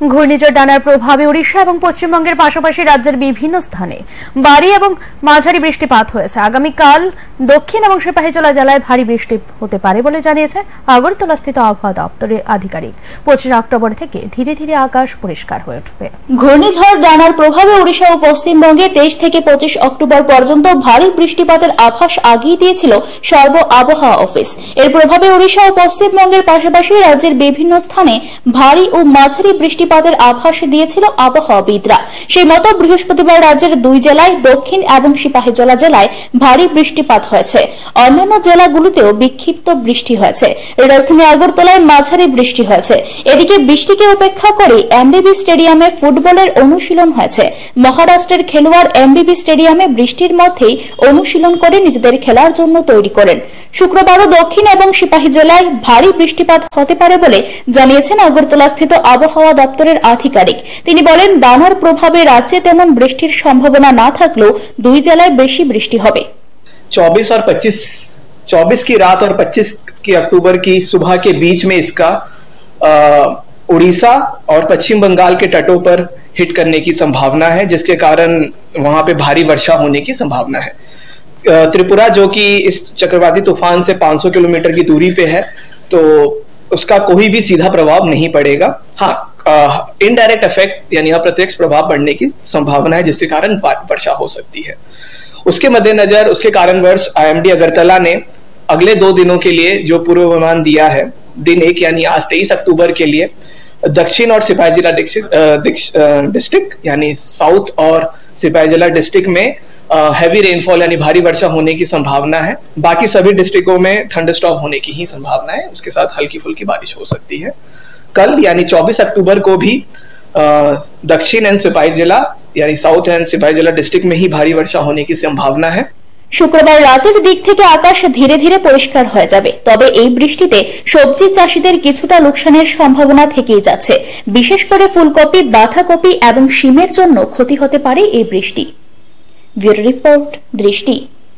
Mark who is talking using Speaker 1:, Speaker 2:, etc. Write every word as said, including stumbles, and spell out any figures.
Speaker 1: ঘূর্ণিঝড় ডানার প্রভাবে ওড়িশা এবং পশ্চিমবঙ্গের পাশাপাশি রাজ্যের বিভিন্ন স্থানে ভারী এবং মাঝারি বৃষ্টিপাত হয়েছে। আগামীকাল দক্ষিণ এবং সিপাহীজলা জেলায় ভারী বৃষ্টি হতে পারে বলে জানিয়েছে আগরতলাস্থিত আবহাওয়া দপ্তরের আধিকারিক। পঁচিশে অক্টোবর থেকে ধীরে ধীরে আকাশ পরিষ্কার হয়ে উঠবে।
Speaker 2: ঘূর্ণিঝড় ডানার প্রভাবে ওড়িশা ও পশ্চিমবঙ্গে তেইশ থেকে পঁচিশ অক্টোবর পর্যন্ত ভারী বৃষ্টিপাতের আভাস আগিয়ে দিয়েছিল সর্ব আবহাওয়া অফিস। এর প্রভাবে ওড়িশা ও পশ্চিমবঙ্গের পাশাপাশি রাজ্যের বিভিন্ন স্থানে ভারী ও মাঝারি বৃষ্টিপাতের আভাস দিয়েছিল আবহাওয়াবিদরা। সেই মতো বৃহস্পতিবার রাজ্যের দুই জেলায় দক্ষিণ এবং সিপাহীজলা জেলায় ভারী বৃষ্টিপাত হয়েছে। অন্যান্য জেলাগুলিতেও বিক্ষিপ্ত বৃষ্টি হয়েছে। রাজধানী আগরতলায় মাঝারি বৃষ্টি হয়েছে। এদিকে বৃষ্টিকে উপেক্ষা করে এমবিবি স্টেডিয়ামে ফুটবলের অনুশীলন হয়েছে। মহারাষ্ট্রের খেলোয়াড় এমবিবি স্টেডিয়ামে বৃষ্টির মধ্যেই অনুশীলন করে নিজেদের খেলার জন্য তৈরি করেন। শুক্রবারও দক্ষিণ এবং সিপাহী জেলায় ভারী বৃষ্টিপাত হতে পারে বলে জানিয়েছেন আগরতলাস্থিত আবহাওয়া দপ্তরের আধিকারিক। তিনি বলেন, ডানার প্রভাবে রাজ্যে তেমন বৃষ্টির সম্ভাবনা না থাকলেও দুই জেলায় বেশি বৃষ্টি হবে।
Speaker 3: चौबीस और पच्चीस चौबीस की रात और पच्चीस की अक्टूबर की सुबह के बीच में इसका उड़ीसा और पश्चिम बंगाल के तटों पर हिट करने की संभावना है, जिसके कारण वहां पे भारी वर्षा होने की संभावना है। त्रिपुरा जो कि इस चक्रवाती तूफान से पाँच सौ किलोमीटर की दूरी पे है, तो उसका कोई भी सीधा प्रभाव नहीं पड़ेगा। हाँ, इनडायरेक्ट इफेक्ट यानी अप्रत्यक्ष प्रभाव पड़ने की संभावना है, जिसके कारण वर्षा हो सकती है। उसके मद्देनजर उसके कारणवश आईएमडी अगरतला ने अगले दो दिनों के लिए जो पूर्वानुमान दिया है, दिन एक यानी आज तेईस अक्टूबर के लिए दक्षिण और सिपाहीजला डिस्ट्रिक्ट यानी साउथ और सिपाहीजला डिस्ट्रिक्ट में हैवी रेनफॉल यानी भारी वर्षा होने की संभावना है। बाकी सभी डिस्ट्रिक्टों में थंडरस्टॉर्म होने की ही संभावना है। उसके साथ हल्की फुल्की बारिश हो सकती है। कल यानी चौबीस अक्टूबर को भी दक्षिण एंड सिपाहीजला यानी साउथ एंड सिपाहीजला डिस्ट्रिक्ट में ही भारी वर्षा होने की संभावना है।
Speaker 2: শুক্রবার রাতের দিক থেকে আকাশ ধীরে ধীরে পরিষ্কার হয়ে যাবে। তবে এই বৃষ্টিতে সবজি চাষীদের কিছুটা লোকসানের সম্ভাবনা থেকেই যাচ্ছে। বিশেষ করে ফুলকপি, বাঁধাকপি এবং শিমের জন্য ক্ষতি হতে পারে এই বৃষ্টি। ব্যুরো রিপোর্ট, দৃষ্টি।